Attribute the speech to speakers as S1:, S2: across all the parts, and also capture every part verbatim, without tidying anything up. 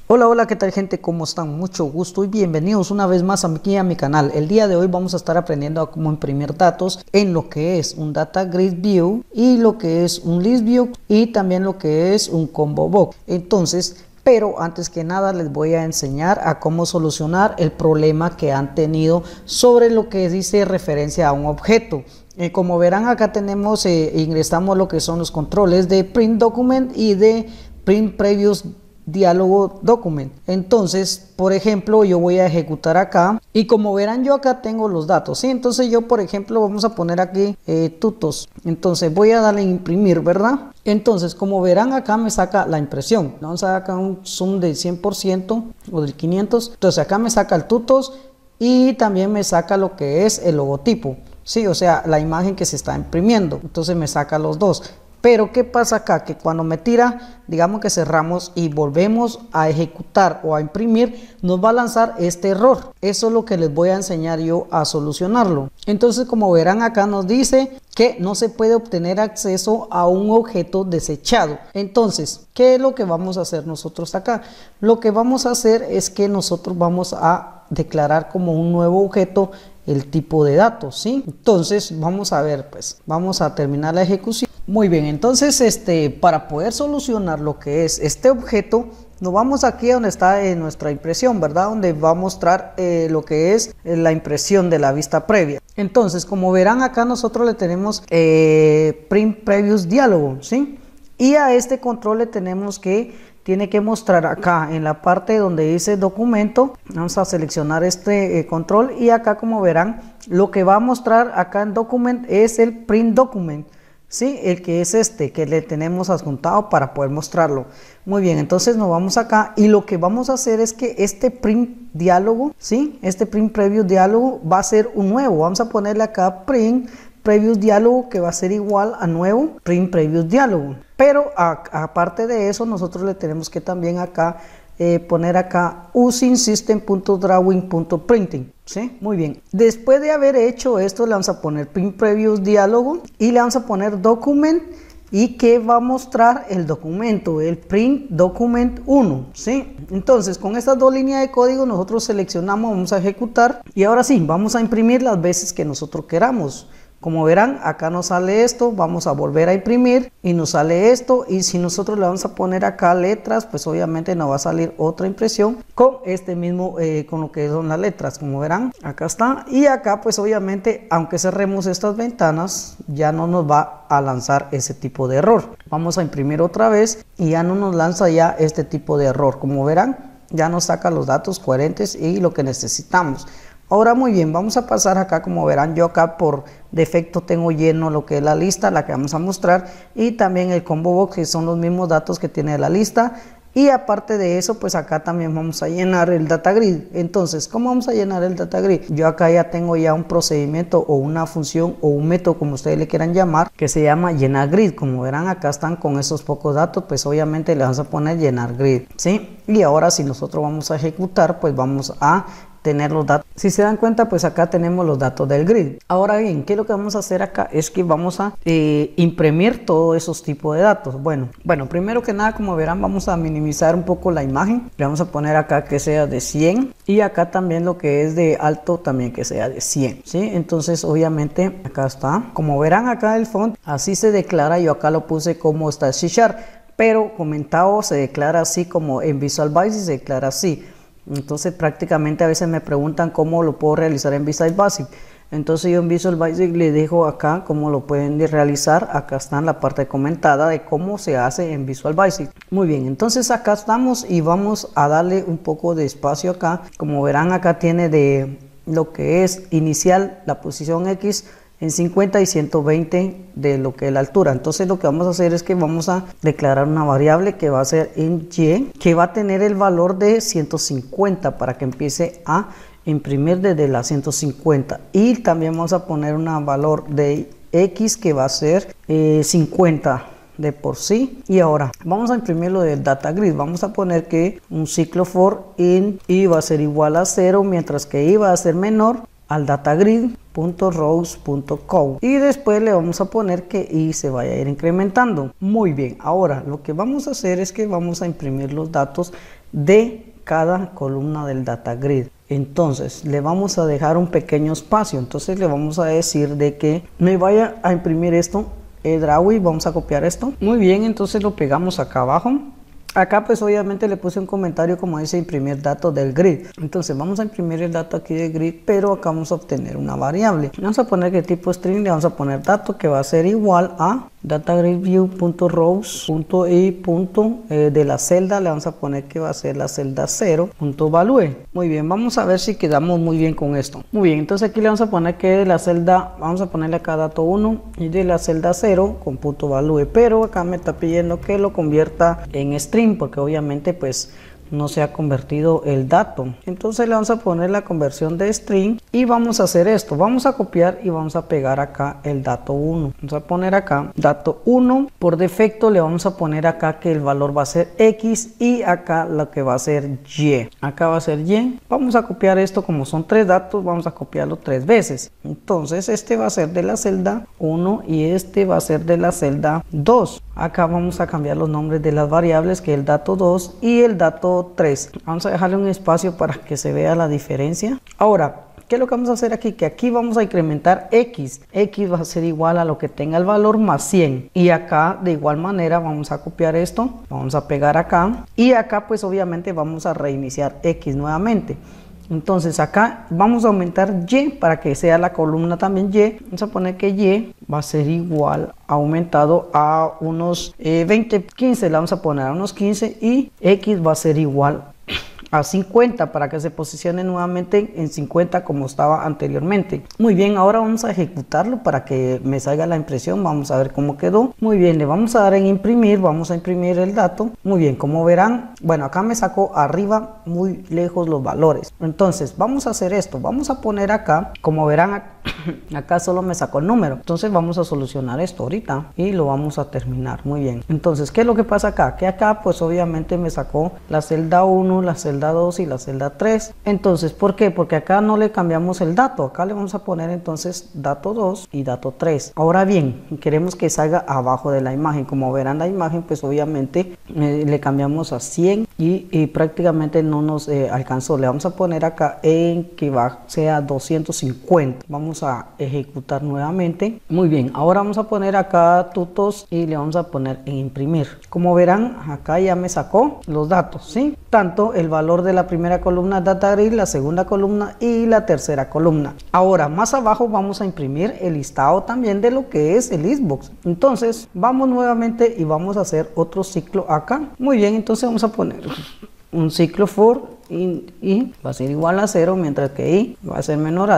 S1: Hola, hola, ¿qué tal gente? ¿Cómo están? Mucho gusto y bienvenidos una vez más aquí a mi canal. El día de hoy vamos a estar aprendiendo a cómo imprimir datos en lo que es un Data Grid View y lo que es un List View y también lo que es un Combo Box. Entonces, pero antes que nada les voy a enseñar a cómo solucionar el problema que han tenido sobre lo que dice referencia a un objeto. Eh, como verán, acá tenemos, eh, ingresamos lo que son los controles de Print Document y de Print Previous Diálogo Document. Entonces, por ejemplo, yo voy a ejecutar acá y como verán, yo acá tengo los datos, ¿sí? Entonces yo, por ejemplo, vamos a poner aquí eh, tutos. Entonces voy a darle a imprimir, ¿verdad? Entonces, como verán, acá me saca la impresión. Vamos a sacar un zoom del cien por ciento o del quinientos. Entonces acá me saca el tutos y también me saca lo que es el logotipo, sí, o sea, la imagen que se está imprimiendo. Entonces me saca los dos. Pero ¿qué pasa acá? Que cuando me tira, digamos que cerramos y volvemos a ejecutar o a imprimir, nos va a lanzar este error. Eso es lo que les voy a enseñar yo a solucionarlo. Entonces, como verán, acá nos dice que no se puede obtener acceso a un objeto desechado. Entonces, ¿qué es lo que vamos a hacer nosotros acá? Lo que vamos a hacer es que nosotros vamos a declarar como un nuevo objeto el tipo de datos, ¿sí? Entonces, vamos a ver, pues, vamos a terminar la ejecución. Muy bien, entonces este, para poder solucionar lo que es este objeto, nos vamos aquí a donde está eh, nuestra impresión, ¿verdad? Donde va a mostrar eh, lo que es eh, la impresión de la vista previa. Entonces, como verán acá nosotros le tenemos eh, Print Previous Diálogo, ¿sí? Y a este control le tenemos que, tiene que mostrar acá en la parte donde dice documento, vamos a seleccionar este eh, control y acá como verán, lo que va a mostrar acá en document es el Print Document. Sí, el que es este que le tenemos adjuntado para poder mostrarlo. Muy bien, entonces nos vamos acá y lo que vamos a hacer es que este print diálogo, sí, este print preview diálogo va a ser un nuevo. Vamos a ponerle acá print previous diálogo que va a ser igual a nuevo print previous diálogo. Pero a, aparte de eso, nosotros le tenemos que también acá Eh, poner acá using system.drawing.printing, ¿sí? Muy bien. Después de haber hecho esto, le vamos a poner print previous diálogo y le vamos a poner document y que va a mostrar el documento, el print document uno, ¿sí? Entonces, con estas dos líneas de código nosotros seleccionamos, vamos a ejecutar y ahora sí, vamos a imprimir las veces que nosotros queramos. Como verán, acá nos sale esto, vamos a volver a imprimir y nos sale esto, y si nosotros le vamos a poner acá letras, pues obviamente nos va a salir otra impresión con este mismo, eh, con lo que son las letras. Como verán, acá está, y acá pues obviamente, aunque cerremos estas ventanas, ya no nos va a lanzar ese tipo de error. Vamos a imprimir otra vez y ya no nos lanza ya este tipo de error. Como verán, ya nos saca los datos coherentes y lo que necesitamos. Ahora muy bien, vamos a pasar acá. Como verán, yo acá por defecto tengo lleno lo que es la lista, la que vamos a mostrar, y también el combo box, que son los mismos datos que tiene la lista. Y aparte de eso, pues acá también vamos a llenar el data grid. Entonces, ¿cómo vamos a llenar el data grid? Yo acá ya tengo ya un procedimiento o una función o un método, como ustedes le quieran llamar, que se llama llenar grid. Como verán, acá están con esos pocos datos, pues obviamente le vamos a poner llenar grid, ¿sí? Y ahora si nosotros vamos a ejecutar, pues vamos a tener los datos. Si se dan cuenta, pues acá tenemos los datos del grid. Ahora bien, ¿qué es lo que vamos a hacer acá? Es que vamos a eh, imprimir todos esos tipos de datos. Bueno, bueno, primero que nada, como verán, vamos a minimizar un poco la imagen. Le vamos a poner acá que sea de cien y acá también lo que es de alto también que sea de cien, ¿sí? Entonces, obviamente, acá está. Como verán acá el font, así se declara. Yo acá lo puse como está C Sharp, pero comentado se declara así, como en Visual Basic se declara así. Entonces prácticamente a veces me preguntan cómo lo puedo realizar en Visual Basic. Entonces yo en Visual Basic le dejo acá cómo lo pueden realizar. Acá está en la parte comentada de cómo se hace en Visual Basic. Muy bien, entonces acá estamos y vamos a darle un poco de espacio acá. Como verán, acá tiene de lo que es inicial la posición X en cincuenta y ciento veinte de lo que es la altura. Entonces lo que vamos a hacer es que vamos a declarar una variable que va a ser en Y, que va a tener el valor de ciento cincuenta para que empiece a imprimir desde la ciento cincuenta, y también vamos a poner un valor de X que va a ser eh, cincuenta de por sí. Y ahora vamos a imprimir lo del data grid. Vamos a poner que un ciclo for in y va a ser igual a cero, mientras que y va a ser menor al datagrid.rows.code, y después le vamos a poner que y se vaya a ir incrementando. Muy bien, ahora lo que vamos a hacer es que vamos a imprimir los datos de cada columna del data grid. Entonces le vamos a dejar un pequeño espacio, entonces le vamos a decir de que me vaya a imprimir esto, el Drawi, vamos a copiar esto. Muy bien, entonces lo pegamos acá abajo. Acá pues obviamente le puse un comentario como dice imprimir datos del grid. Entonces vamos a imprimir el dato aquí del grid, pero acá vamos a obtener una variable. Vamos a poner que tipo string, le vamos a poner dato que va a ser igual a datagridview.rows.i. Eh, de la celda le vamos a poner que va a ser la celda cero punto value. Muy bien, vamos a ver si quedamos muy bien con esto. Muy bien, entonces aquí le vamos a poner que de la celda, vamos a ponerle acá dato uno y de la celda cero con punto value, pero acá me está pidiendo que lo convierta en string porque obviamente pues no se ha convertido el dato. Entonces le vamos a poner la conversión de string y vamos a hacer esto, vamos a copiar y vamos a pegar acá el dato uno. Vamos a poner acá dato uno, por defecto le vamos a poner acá que el valor va a ser X y acá lo que va a ser Y. Acá va a ser Y. Vamos a copiar esto, como son tres datos vamos a copiarlo tres veces. Entonces este va a ser de la celda uno y este va a ser de la celda dos. Acá vamos a cambiar los nombres de las variables, que es el dato dos y el dato tres. Vamos a dejarle un espacio para que se vea la diferencia. Ahora, ¿qué es lo que vamos a hacer aquí? Que aquí vamos a incrementar X. X va a ser igual a lo que tenga el valor más cien. Y acá de igual manera vamos a copiar esto. Vamos a pegar acá. Y acá pues obviamente vamos a reiniciar X nuevamente. Entonces acá vamos a aumentar Y para que sea la columna también Y. Vamos a poner que Y va a ser igual aumentado a unos eh, veinte, quince. Le vamos a poner a unos quince y X va a ser igual a cincuenta para que se posicione nuevamente en cincuenta como estaba anteriormente. Muy bien, ahora vamos a ejecutarlo para que me salga la impresión. Vamos a ver cómo quedó. Muy bien, le vamos a dar en imprimir, vamos a imprimir el dato. Muy bien, como verán, bueno, acá me sacó arriba muy lejos los valores. Entonces vamos a hacer esto, vamos a poner acá, como verán acá solo me sacó el número. Entonces vamos a solucionar esto ahorita y lo vamos a terminar. Muy bien, entonces ¿qué es lo que pasa acá? Que acá pues obviamente me sacó la celda uno, la celda dos y la celda tres. Entonces, ¿por qué? Porque acá no le cambiamos el dato, acá le vamos a poner entonces dato dos y dato tres. Ahora bien, queremos que salga abajo de la imagen. Como verán la imagen, pues obviamente eh, le cambiamos a cien y, y prácticamente no nos eh, alcanzó. Le vamos a poner acá en que va sea doscientos cincuenta. Vamos a ejecutar nuevamente. Muy bien, ahora vamos a poner acá tutos y le vamos a poner en imprimir. Como verán, acá ya me sacó los datos, ¿sí? Tanto el valor de la primera columna data grid, la segunda columna y la tercera columna. Ahora más abajo vamos a imprimir el listado también de lo que es el listbox. Entonces vamos nuevamente y vamos a hacer otro ciclo acá. Muy bien, entonces vamos a poner un ciclo for y, y va a ser igual a cero, mientras que i va a ser menor a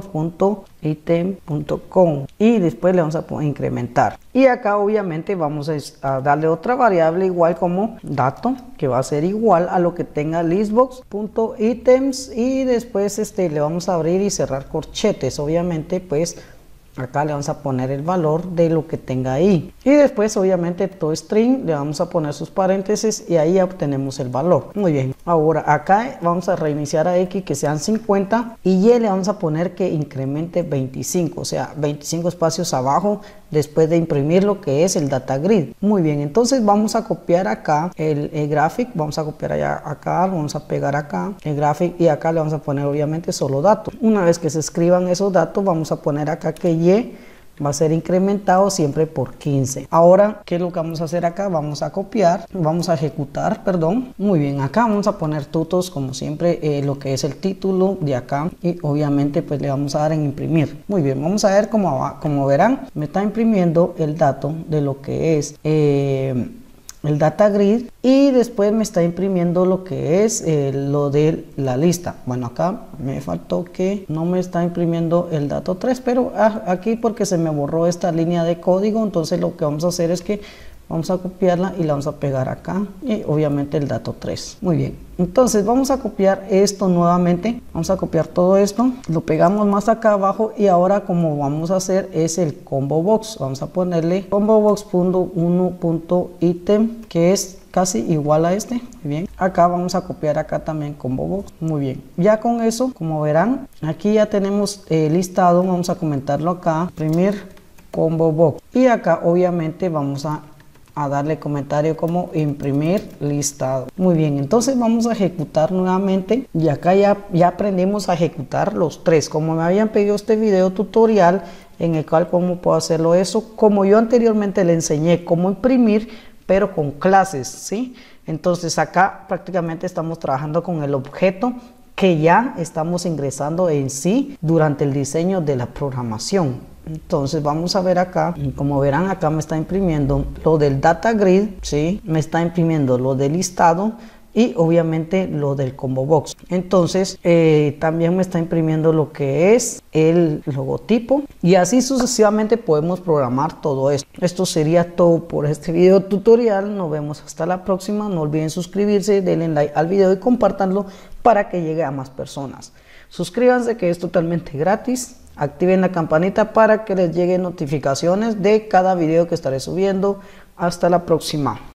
S1: listbox.item punto com y después le vamos a incrementar. Y acá obviamente vamos a darle otra variable igual como dato, que va a ser igual a lo que tenga listbox.items y después este le vamos a abrir y cerrar corchetes. Obviamente pues acá le vamos a poner el valor de lo que tenga ahí y después obviamente todo string le vamos a poner sus paréntesis y ahí obtenemos el valor. Muy bien, ahora acá vamos a reiniciar a X que sean cincuenta y Y le vamos a poner que incremente veinticinco, o sea veinticinco espacios abajo después de imprimir lo que es el data grid. Muy bien, entonces vamos a copiar acá el, el graphic, vamos a copiar allá acá, vamos a pegar acá el graphic y acá le vamos a poner obviamente solo datos. Una vez que se escriban esos datos vamos a poner acá que Y va a ser incrementado siempre por quince. Ahora, ¿qué es lo que vamos a hacer acá? Vamos a copiar, vamos a ejecutar, perdón. Muy bien, acá vamos a poner tutos como siempre, eh, lo que es el título de acá y obviamente pues le vamos a dar en imprimir. Muy bien, vamos a ver cómo, como verán, me está imprimiendo el dato de lo que es eh, el data grid y después me está imprimiendo lo que es eh, lo de la lista. Bueno, acá me faltó que no me está imprimiendo el dato tres, pero ah, aquí porque se me borró esta línea de código, entonces lo que vamos a hacer es que vamos a copiarla y la vamos a pegar acá y obviamente el dato tres. Muy bien, entonces vamos a copiar esto nuevamente, vamos a copiar todo esto, lo pegamos más acá abajo y ahora como vamos a hacer es el combo box. Vamos a ponerle combo box.uno.item que es casi igual a este. Muy bien, acá vamos a copiar acá también combo box. Muy bien, ya con eso como verán aquí ya tenemos eh, listado. Vamos a comentarlo acá, imprimir combo box y acá obviamente vamos a a darle comentario como imprimir listado. Muy bien, entonces vamos a ejecutar nuevamente y acá ya, ya aprendimos a ejecutar los tres, como me habían pedido este video tutorial en el cual cómo puedo hacerlo eso, como yo anteriormente le enseñé cómo imprimir, pero con clases, ¿sí? Entonces acá prácticamente estamos trabajando con el objeto que ya estamos ingresando en sí durante el diseño de la programación. Entonces vamos a ver acá, como verán acá me está imprimiendo lo del data grid, ¿sí? Me está imprimiendo lo del listado y obviamente lo del combo box. Entonces eh, también me está imprimiendo lo que es el logotipo y así sucesivamente podemos programar todo esto. Esto sería todo por este video tutorial. Nos vemos hasta la próxima. No olviden suscribirse, denle like al video y compártanlo para que llegue a más personas. Suscríbanse, que es totalmente gratis. Activen la campanita para que les lleguen notificaciones de cada video que estaré subiendo. Hasta la próxima.